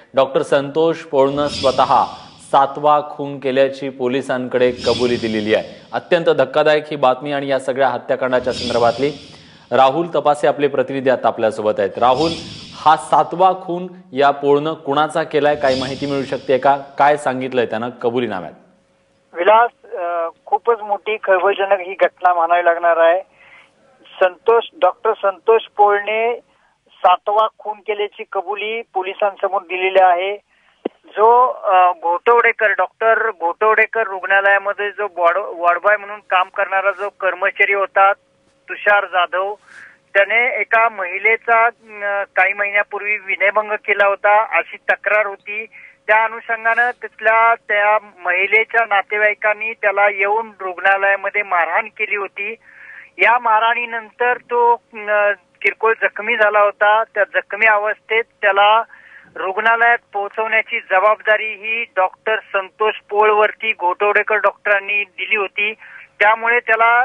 Doctor Santosh पोळनं स्वतः 7वा खून केल्याची पोलिसांकडे कबुली दिलेली आहे। अत्यंत धक्कादायक ही बातमी आणि या सगळ्या हत्याकांडाच्या संदर्भातली राहुल तपासे आपले प्रतिनिधी आता आपल्यासोबत आहेत। राहुल, हा 7वा खून या पोळनं कुणाचा केलाय, काही माहिती मिळू शकते का? काय सांगितलंय त्यानं कबुलीनाम्यात? विलास, खूपच मोठी खळबळजनक ही घटना म्हणावी लागणार आहे। डॉक्टर संतोष पोळने 7वा खून केल्याची कबुली पोलिसांसमोर दिलेली आहे। जो डॉक्टर घोटवडेकर रुग्णालयामध्ये जो वार्डबॉय म्हणून काम करणारा जो कर्मचारी होता तुषार जाधव, त्याने एका महिलेचा काही महिन्यापूर्वी विनयभंग केला होता अशी तक्रार होती। त्या अनुषंगाने त्या महिलेच्या नातेवाईकांनी त्याला येऊन रुग्णालयामध्ये मारहाण केली होती। या मारहाणीनंतर तो किरकोळ जखमी झाला होता। त्या जखमी अवस्थेत त्याला रुग्णालयात पोहोचवण्याची जबाबदारी ही डॉक्टर संतोष पोळवरती घोटवडेकर डॉक्टरांनी दिली होती। त्यामुळे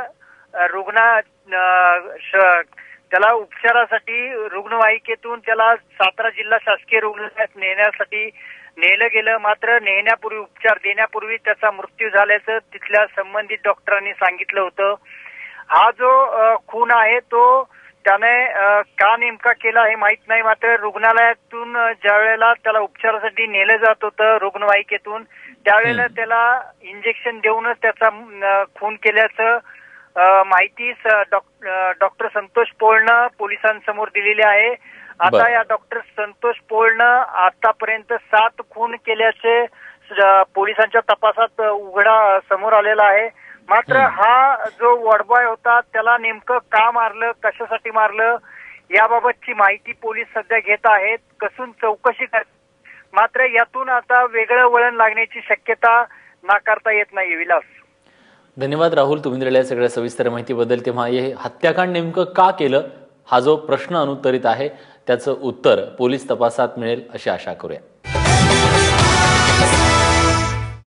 त्याला उपचारासाठी रुग्णवाहिकेतून त्याला सातारा जिल्हा शासकीय रुग्णालयात नेण्यासाठी नेलं गेलं। मात्र नेण्यापूर्वी, उपचार देण्यापूर्वी त्याचा मृत्यू झाल्याचं तिथल्या संबंधित डॉक्टरांनी सांगितलं होतं। हा जो खून आहे तो त्याने का नेमका केला हे माहित नाही। मात्र रुग्णालयातून ज्या वेळेला त्याला उपचारासाठी नेलं जात होतं रुग्णवाहिकेतून, त्यावेळेला त्याला इंजेक्शन देऊनच त्याचा खून केल्याचं माहिती डॉक्टर संतोष पोळनं पोलिसांसमोर दिलेली आहे। आता या डॉक्टर संतोष पोळनं आतापर्यंत 7 खून केल्याचे पोलिसांच्या तपासात समोर आलेला आहे। मात्र हा जो वार्डबॉय होता त्याला नेमकं का मारलं, कशासाठी मारलं याबाबतची माहिती पोलीस सध्या घेत आहेत, कसून चौकशी करतात। मात्र यातून आता वेगळं वळण लागण्याची शक्यता नाकारता येत नाही। विलास, धन्यवाद राहुल, तुम्ही दिलेल्या सगळ्या सविस्तर माहितीबद्दल। तेव्हा हे हत्याकांड नेमकं का केलं हा जो प्रश्न अनुत्तरित आहे त्याचं उत्तर पोलीस तपासात मिळेल अशी आशा करूया।